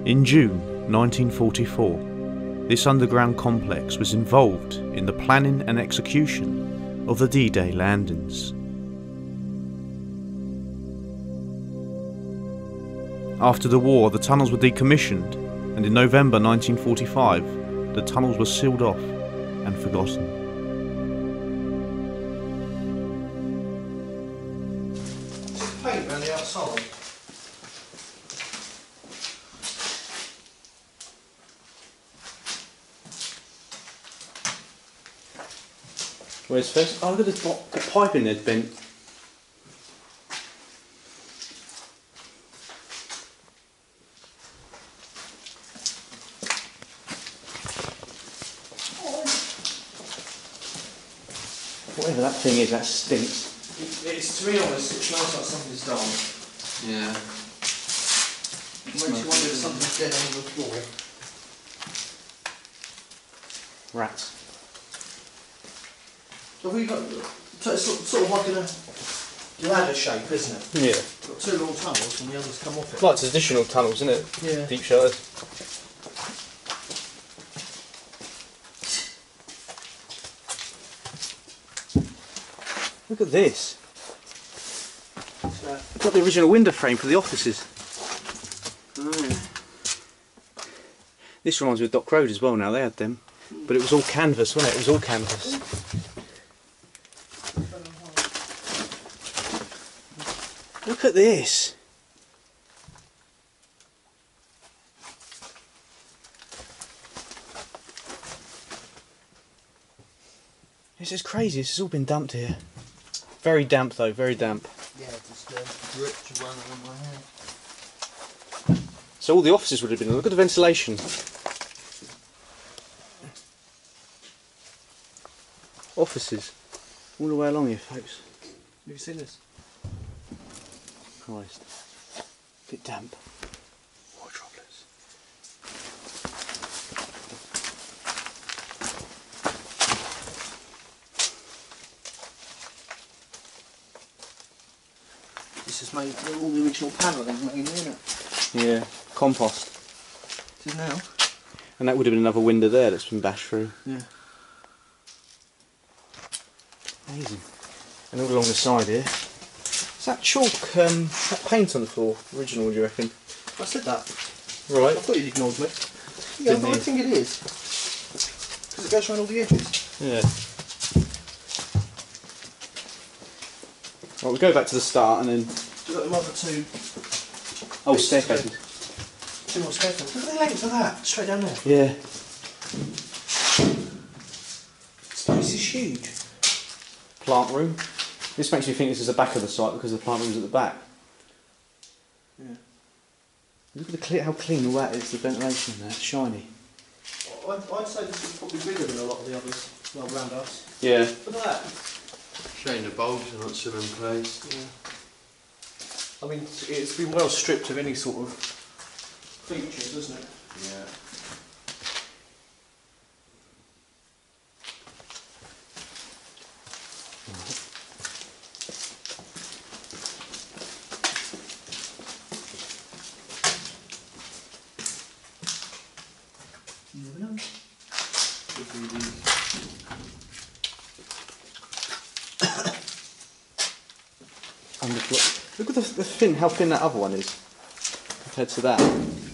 In June 1944, this underground complex was involved in the planning and execution of the D-Day landings. After the war, the tunnels were decommissioned, and in November 1945, the tunnels were sealed off and forgotten. Paint around the outside. Where's first? Oh, look at the pipe in there bent. Whatever that thing is, that stinks. It's, to be honest, it smells like something's died. Yeah. It makes you wonder if something's dead on the floor. Rats. So we got, so it's sort of like in a ladder shape, isn't it? Yeah. Got two long tunnels and the others come off it. Like traditional tunnels, isn't it? Yeah. Deep shelters. Look at this. I've got the original window frame for the offices. Oh, yeah. This reminds me of Dock Road as well now, they had them. But it was all canvas, wasn't it? It was all canvas. Look at this. This is crazy, this has all been dumped here. Very damp though, very damp. Yeah, just dripped around on my hand. So all the offices would have been, look at the ventilation. Offices, all the way along here folks. Have you seen this? Christ. Bit damp. Water droplets. This is made, all the original panelling made in it. Yeah, compost. This is now. And that would have been another window there that's been bashed through. Yeah. Amazing. And all along the side here. Is that chalk, that paint on the floor, original, do you reckon? I said that. Right. I thought you'd ignored me. Yeah, I think it is. Because it goes around all the edges. Yeah. Right, we'll go back to the start and then... You've got them other two. Oh, staircases. Two more staircases. Look at the length of that, straight down there. Yeah. This place is huge. Plant room. This makes me think this is the back of the site because the plant room's at the back. Yeah. Look at how clean all that is, the ventilation in there, it's shiny. I'd say this is probably bigger than a lot of the others around us. Yeah. Look at that. Shame the bulbs are not still in place. Yeah. I mean, it's been well stripped of any sort of features, hasn't it? Yeah. Look at the thin, how thin that other one is compared to that.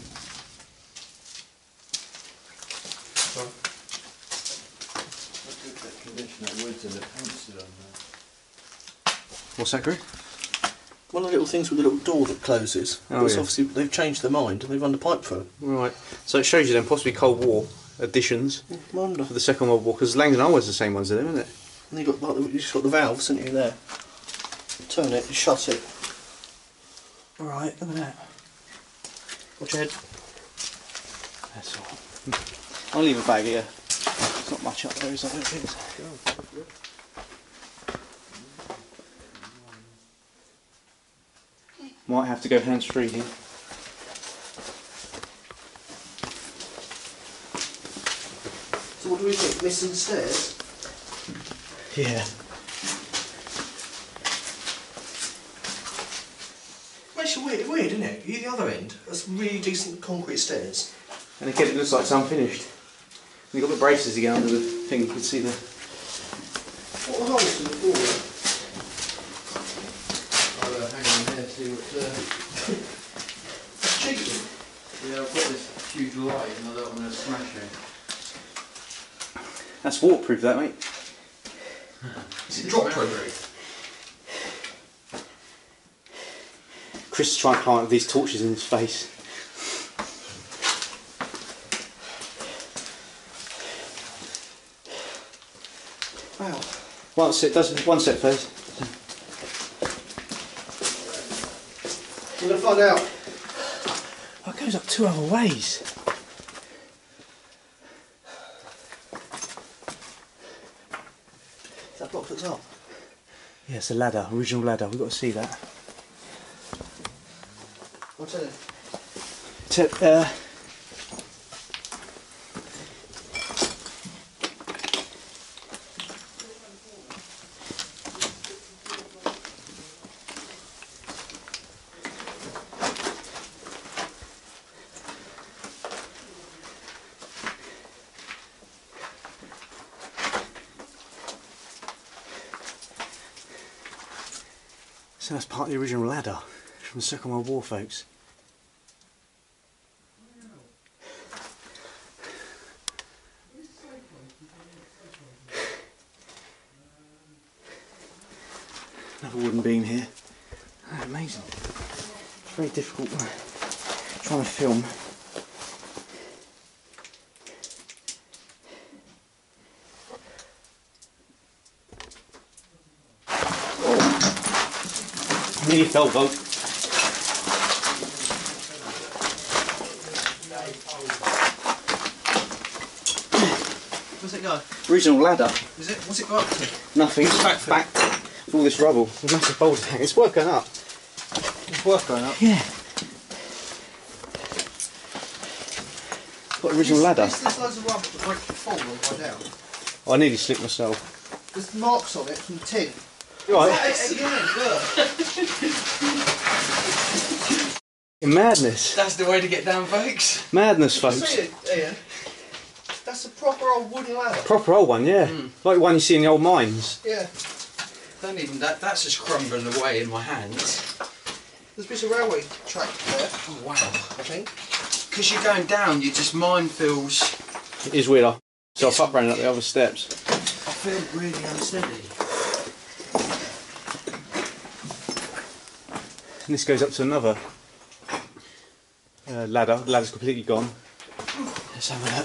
What's that, Greg? One of the little things with the little door that closes. Oh, because yeah. obviously they've changed their mind and they've run the pipe through. Right. So it shows you then possibly Cold War additions Wonder. for the Second World War, because Langdon always the same ones, isn't it? And you've got, like, you just got the valves, haven't you, there? Turn it, shut it. Alright, look at that. Watch your head. That's all. I'll leave a bag here. There's not much up there, is there? Might have to go hands-free here. So what do we think? Missing stairs? Yeah. It's weird, isn't it? You the other end, that's really decent concrete stairs. And again, it looks like it's unfinished. And you've got the braces again under the thing, you can see the... What are holes in the floor? I'll hang on here, see what's there. That's cheeky. Yeah, I've got this huge light and I don't want to smash it. That's waterproof, that, mate. Is it drop proof? Chris is trying to climb up with these torches in his face. Wow. One set first. We're going to find out. Oh, it goes up 2 other ways. Is that block that's up? Yeah, it's a ladder, original ladder, we've got to see that. What's in it? So that's part of the original ladder from the Second World War, folks. Another wooden beam here. Oh, amazing. It's very difficult trying to film. Oh. Nearly fell, folks. Where's it go? Original ladder. Is it? What's it go up to? Nothing. It's back With all this rubble. There's a massive boulder hang. It's worth going up. It's worth going up. Yeah. Got original ladder. There's loads of rubble that might fall on the way down. I nearly slipped myself. There's marks on it from the tin. Right. Again, look. Madness. That's the way to get down, folks. Madness, See folks. it, Ian? That's a proper old wooden ladder. Proper old one, yeah. Like one you see in the old mines. Yeah. Don't even that's just crumbling away in my hands. There's a bit of railway track there, Oh wow. I think. Because you're going down, you just minefields. It is weird. So I've up running up the other steps. I feel really unsteady. And this goes up to another ladder. The ladder's completely gone. Let's have a look.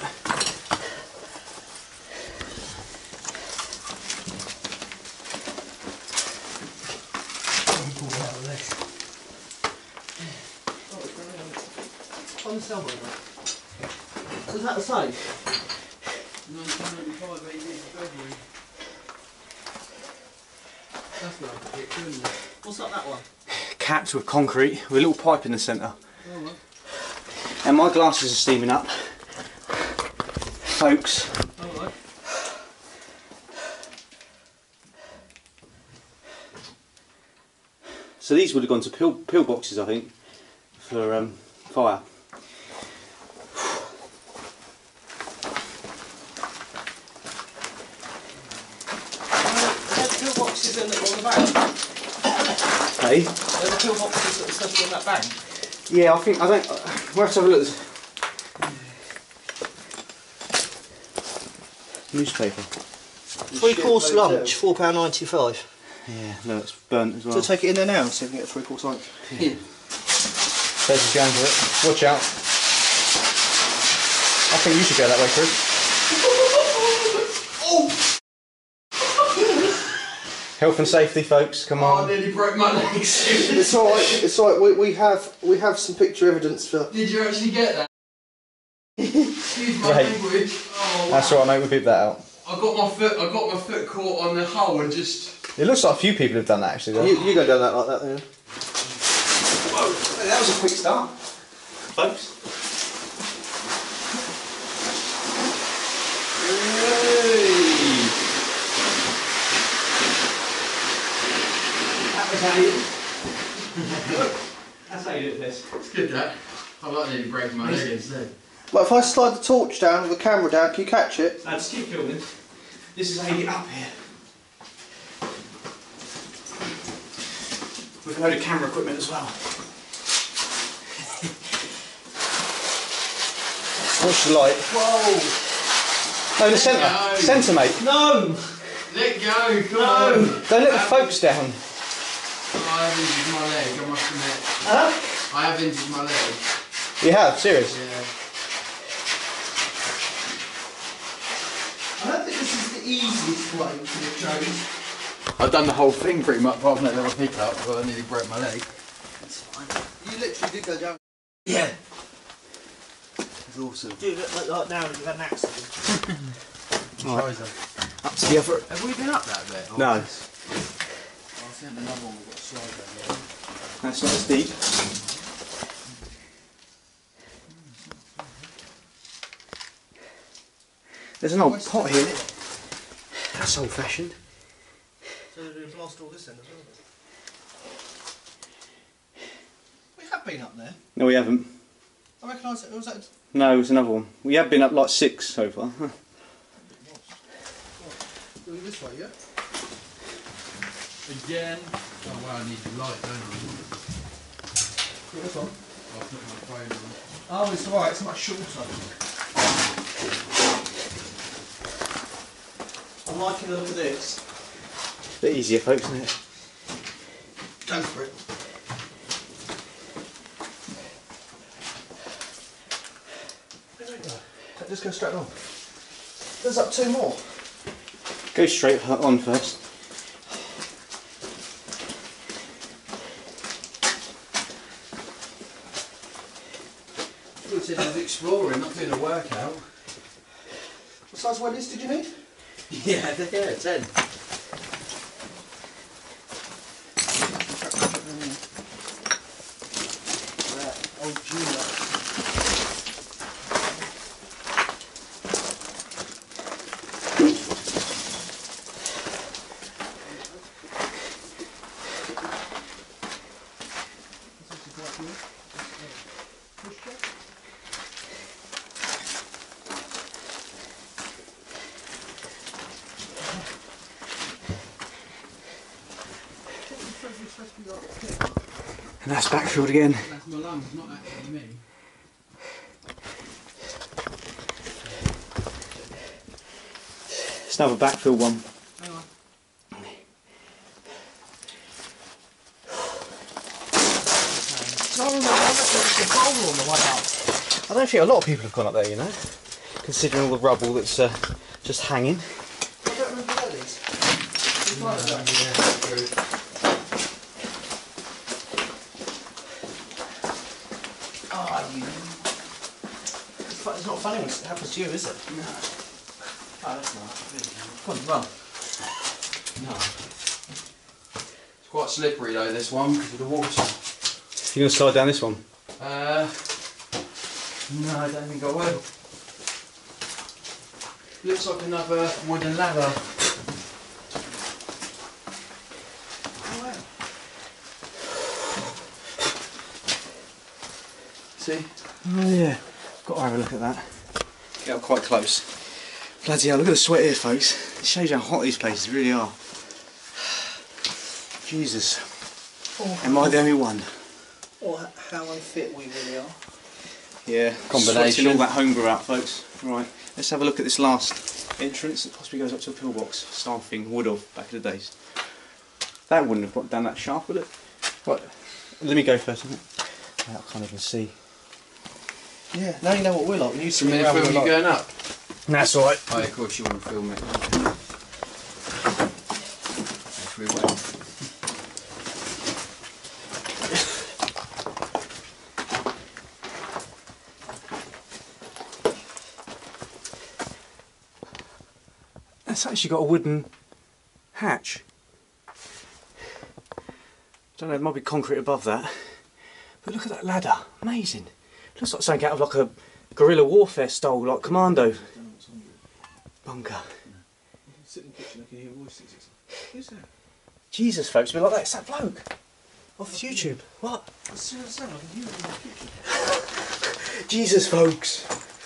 On the cell phone. Is that the same? 1995, 18th February. That's not a bit good, isn't it? What's up that one? Capped with concrete with a little pipe in the centre. Oh well. And my glasses are steaming up. Folks. Alright. So these would have gone to pillboxes, I think, for fire. Are there pillboxes on the bank? Hey? Are there pillboxes that are stuck on that bank? Yeah, I think, we'll have to have a look. Newspaper. 3-course lunch, £4.95. Yeah, no, it's burnt as well. So take it in there now and see if we can get a 3-course lunch. Yeah. There's going for it. Watch out. I think you should go that way, Chris. Oh! Health and safety, folks. Come Oh, I on. nearly broke my legs. It's alright. It's alright. We have some picture evidence for. Did you actually get that? Excuse my Right. language. Oh, That's wow. all right, mate. We'll beep that out. I got my foot caught on the hull and just. It looks like a few people have done that actually. Though. You go down that like that then. Whoa, that was a quick start, folks. That was how you. That's how you do this. It's good, that. I like nearly breaking my leg instead. Well, if I slide the torch down with the camera down, can you catch it? Just keep filming. This is how you get up here. With a load of camera equipment as well. Watch the light. Whoa! No, the centre. Centre, mate. No! Let go, come No! on! Don't let the folks down. Oh, I have injured my leg, I must admit. Huh? I have injured my leg. You have? Serious? Yeah. I don't think this is the easiest way to get changed. I've done the whole thing pretty much, apart from that little hiccup, but I nearly broke my leg. That's fine. You literally did go down. Yeah. It's awesome. Dude, like now you've had an accident. Right. Up to the other. Have we been up that bit? No. I think another one we've got to slide down there. That's not as deep. There's an old pot here. That's old fashioned. So we've lost all this end as well. We have been up there. No, we haven't. I recognise it. Was that? No, it was another one. We have been up like 6 so far. Going this way, yeah? Again? Oh well, I need the light, don't I? This one. I'll put my phone on. Oh, it's alright. It's much shorter. I'm liking the look of this. A bit easier, folks, isn't it? Go for it. Just go straight on. There's up 2 more. Go straight on first. You said I was exploring, not doing a workout. What size wellies did you need? Yeah, 10. Old Juno. And that's backfield again. That's my lungs, not actually me. It's another backfield one. Hang on. I don't think a lot of people have gone up there, you know, considering all the rubble that's just hanging. I don't remember wellies. It's not funny when it happens to you, is it? No. Oh, that's nice. Come on, run. No. It's quite slippery though, this one, because of the water. You gonna slide down this one? No, I don't think I will. Looks like another wooden ladder. Oh, wow. See? Oh yeah, got to have a look at that. Get up quite close. Bloody hell, look at the sweat here, folks. It shows you how hot these places really are. Jesus. Oh, Am I the only one? or how unfit we really are. Yeah, Combination. sweating all that homebrew out, folks. Right, let's have a look at this last entrance that possibly goes up to a pillbox. Staffing would have back in the days. That wouldn't have got down that sharp, would it? What? Let me go first, isn't it? I can't even see. Yeah, now you know what we're like. We used to Can be we around film with you like... going up? That's alright. Oh, of course you want to film it. If we will. It's actually got a wooden hatch. Don't know, it might be concrete above that. But look at that ladder, amazing. Looks like something out of like a guerrilla warfare style, like commando bunker. Sit in the kitchen, I can hear voices. Who's that? Jesus, folks, be like that. It's that bloke. Off YouTube. What? Jesus, folks.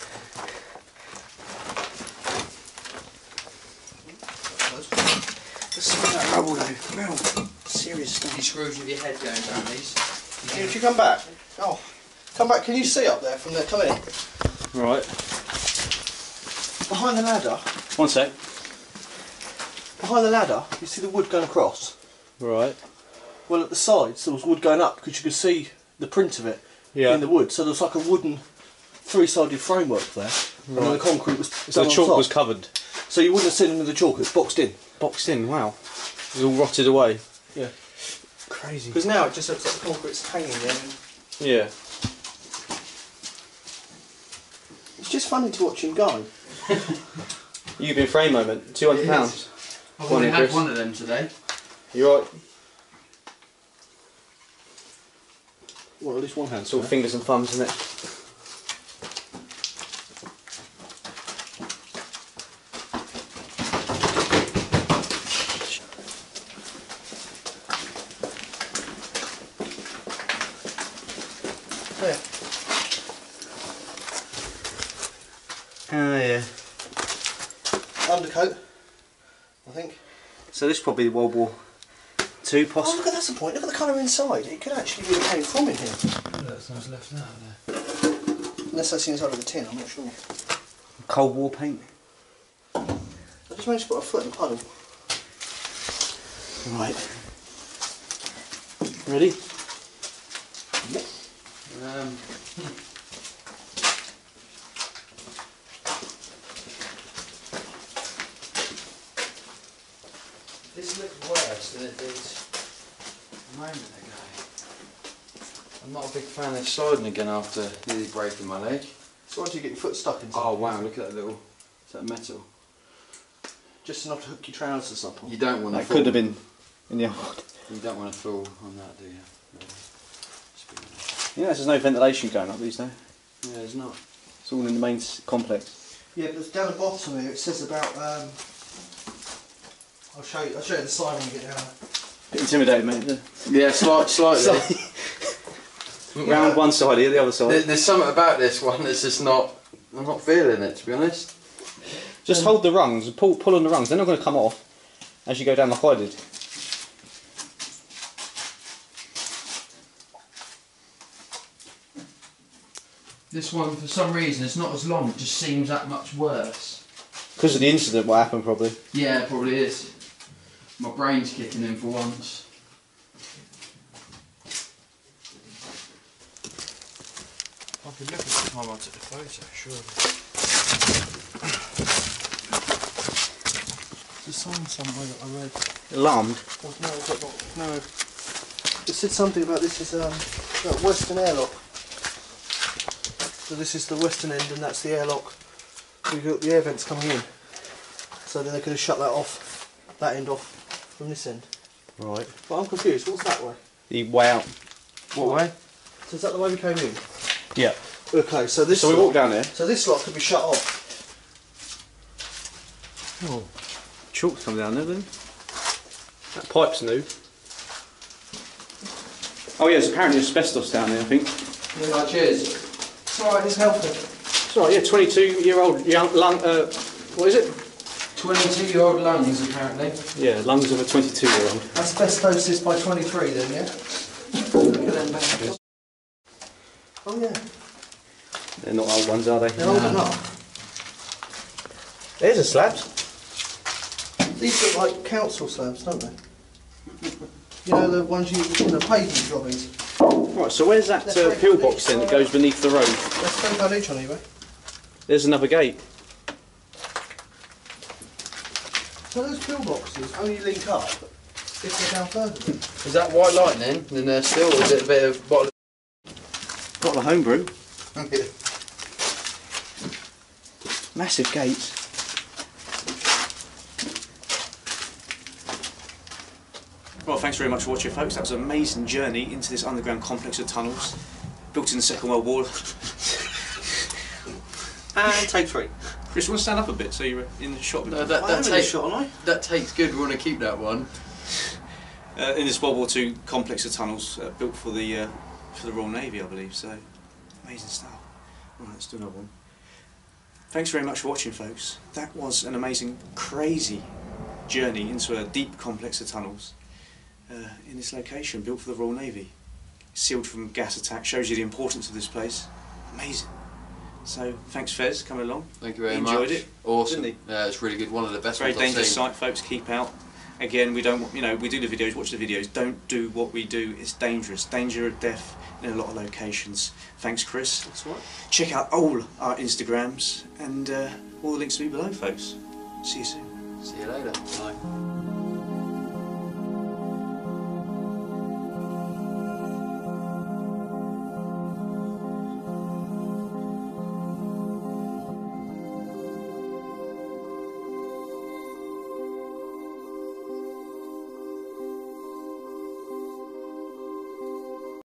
Trouble though. Real serious stuff. You screws with your head going down these. If you come back. Oh, come back. Can you see up there from there? Come in. Right. Behind the ladder. One sec. Behind the ladder, you see the wood going across. Right. Well, at the sides there was wood going up because you could see the print of it in the wood. So there was like a wooden three-sided framework there, and then the concrete was. So the chalk was covered. So you wouldn't have seen any of the chalk. It was boxed in. Boxed in. Wow. It was all rotted away. Yeah. Crazy. Because now it just looks like the concrete's hanging there. Yeah. It's just funny to watch him go. You've been frame moment. £200. I've only had one of them today. You right? Well, at least one hand. It's all fingers and thumbs, isn't it? There. Oh yeah. Undercoat, I think. So this is probably World War II, Oh, possibly. look at that's the point. Look at the colour inside. It could actually be the paint from in here. There's no left out there. Unless that's the inside of the tin, I'm not sure. Cold War paint. I just managed to put a foot in the puddle. Right. Ready? This looks worse than it did a moment ago. I'm not a big fan of sliding again after nearly breaking my leg. So once you get your foot stuck in something. Oh wow, look at that little, is that metal? Just enough to hook your trousers up on. You don't want to That fall. could have been in the old. You don't want to fall on that, do you? No. You know, there's no ventilation going up these days. Yeah, there's not. It's all in the main complex. Yeah, but down the bottom here it says about. I'll show you the sign when you get down. Bit intimidated, mate. Yeah, slightly. Round one side here, the other side. There's something about this one that's just not. I'm not feeling it, to be honest. Just hold the rungs and pull on the rungs. They're not going to come off as you go down like I did. This one, for some reason, it's not as long. It just seems that much worse. Because of the incident, what happened probably. Yeah, it probably is. My brain's kicking in for once. I could look at the time I took the photo, surely. There's a sign somewhere that I read. Alarmed. Oh, no. It said something about this is western airlock. So this is the western end and that's the airlock. So you've got the air vents coming in. So then they could have shut that off, that end off from this end. Right. But I'm confused, what's that way? The way out. What way? So is that the way we came in? Yeah. Okay, so this So we lot- walk down there. So this lot could be shut off. Oh. Chalk's come down there then. That pipe's new. Oh yeah, there's apparently asbestos down there, I think. Yeah, right, cheers. It's alright, it's healthy. It's alright, yeah, 22-year-old young lung, what is it? 22-year-old lungs, apparently. Yeah, lungs of a 22-year-old. Asbestosis by 23 then, yeah? Look at them back. Oh yeah, They're not old ones, are they? they're old enough. There's a slabs. These look like council slabs, don't they? You know, the ones you in the pavement jobbings. Right, so where's that pillbox then that goes beneath the road? That's £3 each on eBay. There's another gate. So those pillboxes only link up if they're down further. Is that white lightning? Then there's still a bit of bottle. Got the homebrew. Massive gates. Well, thanks very much for watching, folks. That was an amazing journey into this underground complex of tunnels built in the Second World War. And take three. Chris, you want to stand up a bit so you're in the shot? No, I am in the shot, aren't I? that takes good. We want to keep that one. in this World War II complex of tunnels built for the Royal Navy, I believe. So amazing stuff. Right, let's do another one. Thanks very much for watching, folks. That was an amazing, crazy journey into a deep complex of tunnels in this location built for the Royal Navy. Sealed from gas attack, shows you the importance of this place. Amazing. So thanks, Fez, coming along. Thank you very much. Enjoyed it. Awesome. Didn't he? Yeah, it's really good. One of the best Very ones I've dangerous seen. site, folks. Keep out. Again, we don't, you know, we do the videos, watch the videos. Don't do what we do. It's dangerous. Danger of death in a lot of locations. Thanks, Chris. That's right. Check out all our Instagrams and all the links will be below, folks. See you soon. See you later. Bye.